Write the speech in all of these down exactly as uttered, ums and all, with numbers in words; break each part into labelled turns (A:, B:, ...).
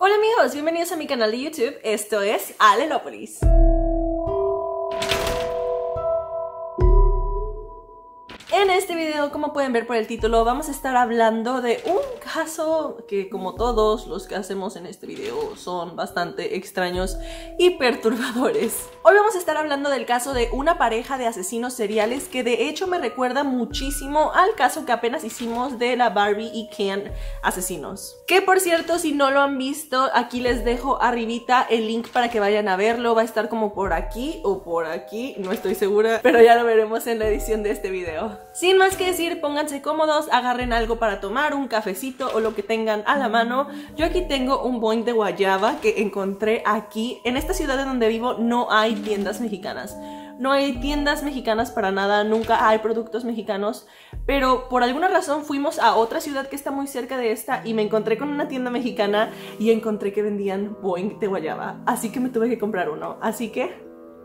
A: Hola amigos, bienvenidos a mi canal de YouTube, esto es Alelópolis. En este video, como pueden ver por el título, vamos a estar hablando de un caso que, como todos los que hacemos en este video, son bastante extraños y perturbadores. Hoy vamos a estar hablando del caso de una pareja de asesinos seriales que de hecho me recuerda muchísimo al caso que apenas hicimos de la Barbie y Ken asesinos. Que por cierto, si no lo han visto, aquí les dejo arribita el link para que vayan a verlo. Va a estar como por aquí o por aquí, no estoy segura, pero ya lo veremos en la edición de este video. Sin más que decir, pónganse cómodos, agarren algo para tomar, un cafecito o lo que tengan a la mano. Yo aquí tengo un boing de guayaba que encontré aquí. En esta ciudad en donde vivo no hay tiendas mexicanas. No hay tiendas mexicanas para nada, nunca hay productos mexicanos, pero por alguna razón fuimos a otra ciudad que está muy cerca de esta y me encontré con una tienda mexicana y encontré que vendían boing de guayaba, así que me tuve que comprar uno, así que...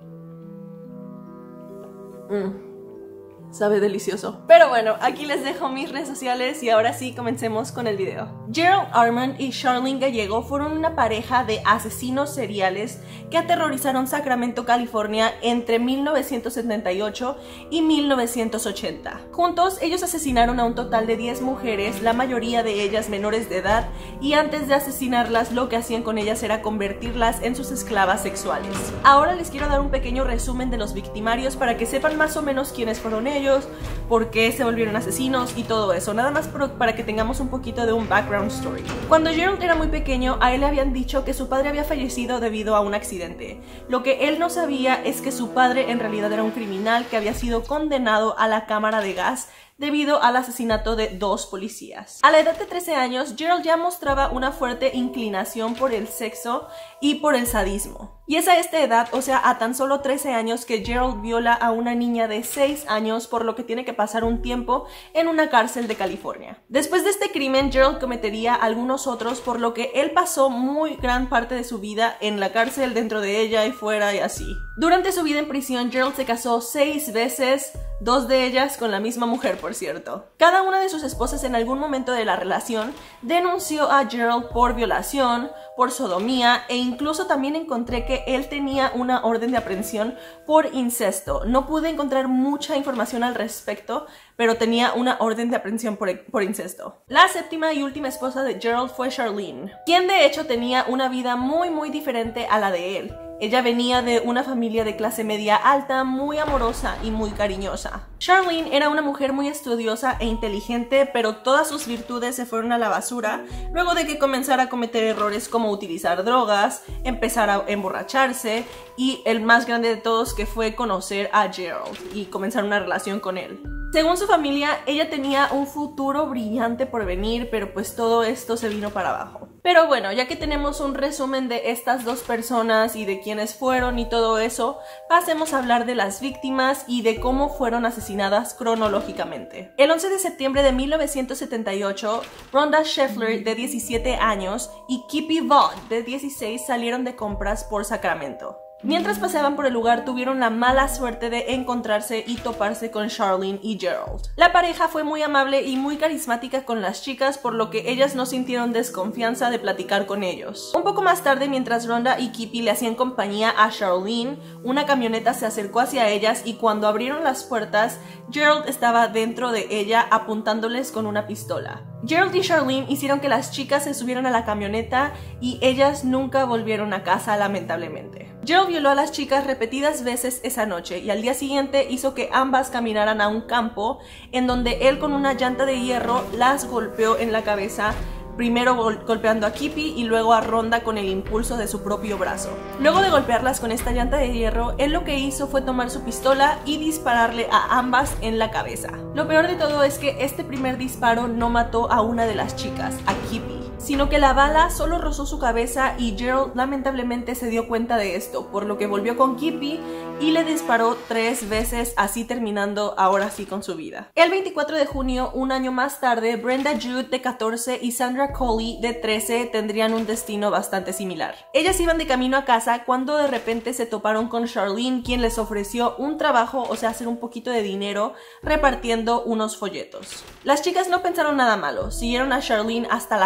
A: Mm. Sabe delicioso. Pero bueno, aquí les dejo mis redes sociales y ahora sí, comencemos con el video. Gerald Armand y Charlene Gallego fueron una pareja de asesinos seriales que aterrorizaron Sacramento, California entre mil novecientos setenta y ocho y mil novecientos ochenta. Juntos, ellos asesinaron a un total de diez mujeres, la mayoría de ellas menores de edad, y antes de asesinarlas, lo que hacían con ellas era convertirlas en sus esclavas sexuales. Ahora les quiero dar un pequeño resumen de los victimarios para que sepan más o menos quiénes fueron ellos, por qué se volvieron asesinos y todo eso, nada más para que tengamos un poquito de un background story. Cuando Gerald era muy pequeño, a él le habían dicho que su padre había fallecido debido a un accidente. Lo que él no sabía es que su padre en realidad era un criminal que había sido condenado a la cámara de gas debido al asesinato de dos policías. A la edad de trece años, Gerald ya mostraba una fuerte inclinación por el sexo y por el sadismo. Y es a esta edad, o sea, a tan solo trece años, que Gerald viola a una niña de seis años, por lo que tiene que pasar un tiempo en una cárcel de California. Después de este crimen, Gerald cometería algunos otros, por lo que él pasó muy gran parte de su vida en la cárcel, dentro de ella y fuera y así. Durante su vida en prisión, Gerald se casó seis veces, dos de ellas con la misma mujer, por cierto. Cada una de sus esposas en algún momento de la relación denunció a Gerald por violación, por sodomía, e incluso también encontré que él tenía una orden de aprehensión por incesto. No pude encontrar mucha información al respecto, pero tenía una orden de aprehensión por, por incesto. La séptima y última esposa de Gerald fue Charlene, quien de hecho tenía una vida muy muy diferente a la de él. Ella venía de una familia de clase media alta, muy amorosa y muy cariñosa. Charlene era una mujer muy estudiosa e inteligente, pero todas sus virtudes se fueron a la basura luego de que comenzara a cometer errores como utilizar drogas, empezar a emborracharse y el más grande de todos, que fue conocer a Gerald y comenzar una relación con él. Según su familia, ella tenía un futuro brillante por venir, pero pues todo esto se vino para abajo. Pero bueno, ya que tenemos un resumen de estas dos personas y de quiénes fueron y todo eso, pasemos a hablar de las víctimas y de cómo fueron asesinadas cronológicamente. El once de septiembre de mil novecientos setenta y ocho, Rhonda Scheffler, de diecisiete años, y Kippy Vaughn, de dieciséis, salieron de compras por Sacramento. Mientras paseaban por el lugar, tuvieron la mala suerte de encontrarse y toparse con Charlene y Gerald. La pareja fue muy amable y muy carismática con las chicas, por lo que ellas no sintieron desconfianza de platicar con ellos. Un poco más tarde, mientras Rhonda y Kippy le hacían compañía a Charlene, una camioneta se acercó hacia ellas y cuando abrieron las puertas, Gerald estaba dentro de ella apuntándoles con una pistola. Gerald y Charlene hicieron que las chicas se subieran a la camioneta y ellas nunca volvieron a casa, lamentablemente. Gerald violó a las chicas repetidas veces esa noche y al día siguiente hizo que ambas caminaran a un campo en donde él con una llanta de hierro las golpeó en la cabeza, primero gol golpeando a Kippy y luego a Rhonda con el impulso de su propio brazo. Luego de golpearlas con esta llanta de hierro, él lo que hizo fue tomar su pistola y dispararle a ambas en la cabeza. Lo peor de todo es que este primer disparo no mató a una de las chicas, a Kippy, sino que la bala solo rozó su cabeza y Gerald lamentablemente se dio cuenta de esto, por lo que volvió con Kippy y le disparó tres veces, así terminando ahora sí con su vida. El veinticuatro de junio, un año más tarde, Brenda Judd, de catorce, y Sandra Coley, de trece, tendrían un destino bastante similar. Ellas iban de camino a casa cuando de repente se toparon con Charlene, quien les ofreció un trabajo, o sea, hacer un poquito de dinero repartiendo unos folletos. Las chicas no pensaron nada malo, siguieron a Charlene hasta la camioneta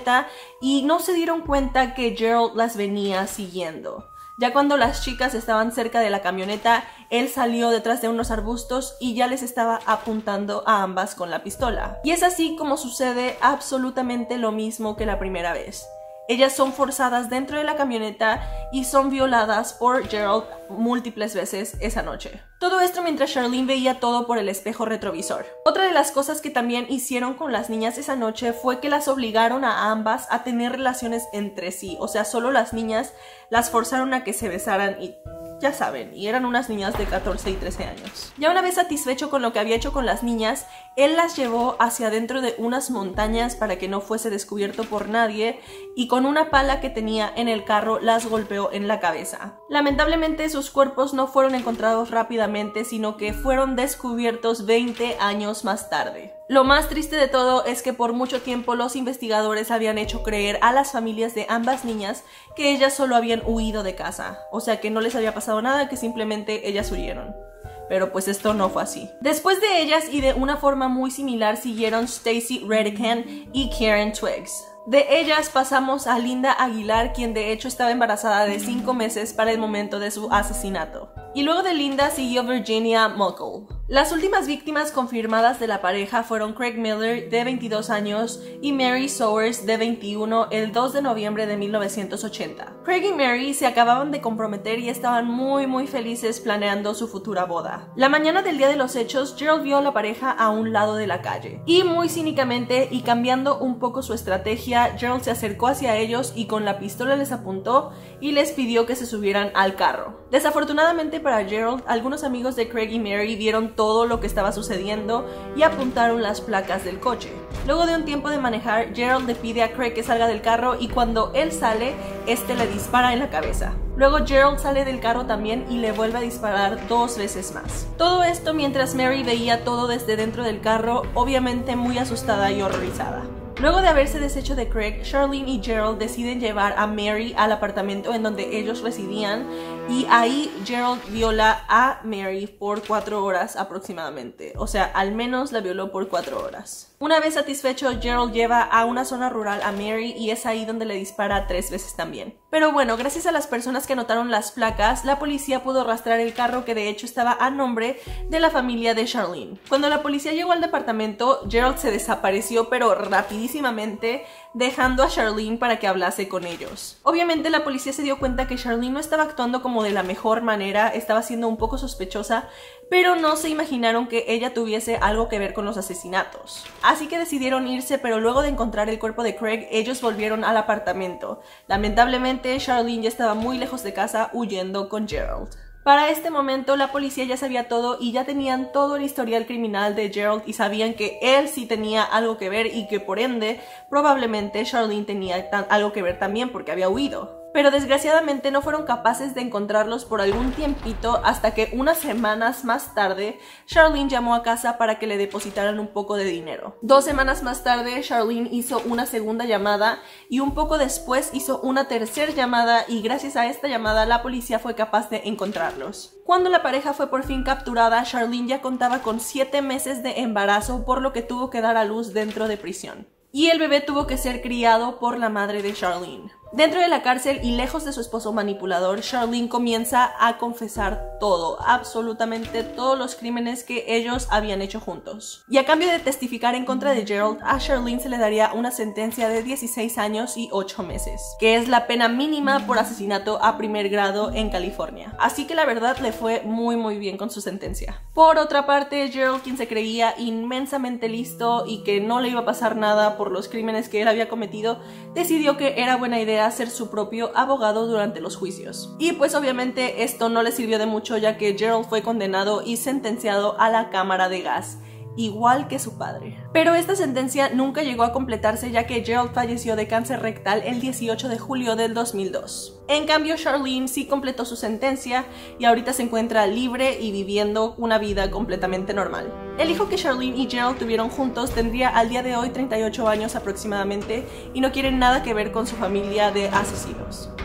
A: camioneta y no se dieron cuenta que Gerald las venía siguiendo. Ya cuando las chicas estaban cerca de la camioneta, él salió detrás de unos arbustos y ya les estaba apuntando a ambas con la pistola. Y es así como sucede absolutamente lo mismo que la primera vez. Ellas son forzadas dentro de la camioneta y son violadas por Gerald múltiples veces esa noche. Todo esto mientras Charlene veía todo por el espejo retrovisor. Otra de las cosas que también hicieron con las niñas esa noche fue que las obligaron a ambas a tener relaciones entre sí. O sea, solo las niñas las forzaron a que se besaran y... ya saben, y eran unas niñas de catorce y trece años. Ya una vez satisfecho con lo que había hecho con las niñas, él las llevó hacia dentro de unas montañas para que no fuese descubierto por nadie y con una pala que tenía en el carro las golpeó en la cabeza. Lamentablemente sus cuerpos no fueron encontrados rápidamente, sino que fueron descubiertos veinte años más tarde. Lo más triste de todo es que por mucho tiempo los investigadores habían hecho creer a las familias de ambas niñas que ellas solo habían huido de casa, o sea que no les había pasado nada, que simplemente ellas huyeron. Pero pues esto no fue así. Después de ellas y de una forma muy similar siguieron Stacy Redican y Karen Twiggs. De ellas pasamos a Linda Aguilar, quien de hecho estaba embarazada de cinco meses para el momento de su asesinato. Y luego de Linda siguió Virginia Muckle. Las últimas víctimas confirmadas de la pareja fueron Craig Miller, de veintidós años, y Mary Sowers, de veintiuno, el dos de noviembre de mil novecientos ochenta. Craig y Mary se acababan de comprometer y estaban muy muy felices planeando su futura boda. La mañana del día de los hechos, Gerald vio a la pareja a un lado de la calle. Y muy cínicamente y cambiando un poco su estrategia, Gerald se acercó hacia ellos y con la pistola les apuntó y les pidió que se subieran al carro. Desafortunadamente para Gerald, algunos amigos de Craig y Mary vieron todo lo que estaba sucediendo y apuntaron las placas del coche. Luego de un tiempo de manejar, Gerald le pide a Craig que salga del carro y cuando él sale, este le dispara en la cabeza. Luego Gerald sale del carro también y le vuelve a disparar dos veces más. Todo esto mientras Mary veía todo desde dentro del carro, obviamente muy asustada y horrorizada. Luego de haberse deshecho de Craig, Charlene y Gerald deciden llevar a Mary al apartamento en donde ellos residían y ahí Gerald viola a Mary por cuatro horas aproximadamente. O sea, al menos la violó por cuatro horas. Una vez satisfecho, Gerald lleva a una zona rural a Mary y es ahí donde le dispara tres veces también. Pero bueno, gracias a las personas que anotaron las placas, la policía pudo rastrear el carro que de hecho estaba a nombre de la familia de Charlene. Cuando la policía llegó al departamento, Gerald se desapareció pero rapidísimamente, dejando a Charlene para que hablase con ellos. Obviamente la policía se dio cuenta que Charlene no estaba actuando como de la mejor manera, estaba siendo un poco sospechosa, pero no se imaginaron que ella tuviese algo que ver con los asesinatos. Así que decidieron irse, pero luego de encontrar el cuerpo de Craig, ellos volvieron al apartamento. Lamentablemente, Charlene ya estaba muy lejos de casa huyendo con Gerald. Para este momento la policía ya sabía todo y ya tenían todo el historial criminal de Gerald y sabían que él sí tenía algo que ver y que por ende probablemente Charlene tenía algo que ver también porque había huido. Pero desgraciadamente no fueron capaces de encontrarlos por algún tiempito hasta que unas semanas más tarde Charlene llamó a casa para que le depositaran un poco de dinero. Dos semanas más tarde Charlene hizo una segunda llamada y un poco después hizo una tercera llamada y gracias a esta llamada la policía fue capaz de encontrarlos. Cuando la pareja fue por fin capturada, Charlene ya contaba con siete meses de embarazo, por lo que tuvo que dar a luz dentro de prisión. Y el bebé tuvo que ser criado por la madre de Charlene. Dentro de la cárcel y lejos de su esposo manipulador, Charlene comienza a confesar todo, absolutamente todos los crímenes que ellos habían hecho juntos. Y a cambio de testificar en contra de Gerald, a Charlene se le daría una sentencia de dieciséis años y ocho meses, que es la pena mínima por asesinato a primer grado en California. Así que la verdad le fue muy muy bien con su sentencia. Por otra parte, Gerald, quien se creía inmensamente listo y que no le iba a pasar nada por los crímenes que él había cometido, decidió que era buena idea ser su propio abogado durante los juicios. Y pues obviamente esto no le sirvió de mucho, ya que Gerald fue condenado y sentenciado a la cámara de gas, igual que su padre. Pero esta sentencia nunca llegó a completarse, ya que Gerald falleció de cáncer rectal el dieciocho de julio del dos mil dos. En cambio, Charlene sí completó su sentencia y ahorita se encuentra libre y viviendo una vida completamente normal. El hijo que Charlene y Gerald tuvieron juntos tendría al día de hoy treinta y ocho años aproximadamente y no quiere nada que ver con su familia de asesinos.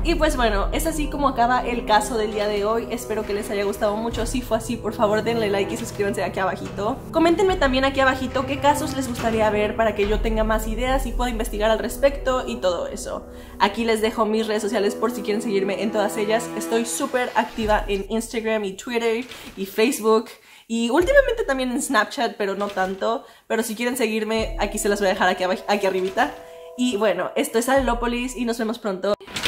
A: Y pues bueno, es así como acaba el caso del día de hoy. Espero que les haya gustado mucho. Si fue así, por favor denle like y suscríbanse aquí abajito. Coméntenme también aquí abajito qué casos les gustaría ver para que yo tenga más ideas y pueda investigar al respecto y todo eso. Aquí les dejo mis redes sociales por si quieren seguirme en todas ellas. Estoy súper activa en Instagram y Twitter y Facebook. Y últimamente también en Snapchat, pero no tanto. Pero si quieren seguirme, aquí se las voy a dejar aquí, aquí arribita. Y bueno, esto es Alelópolis y nos vemos pronto.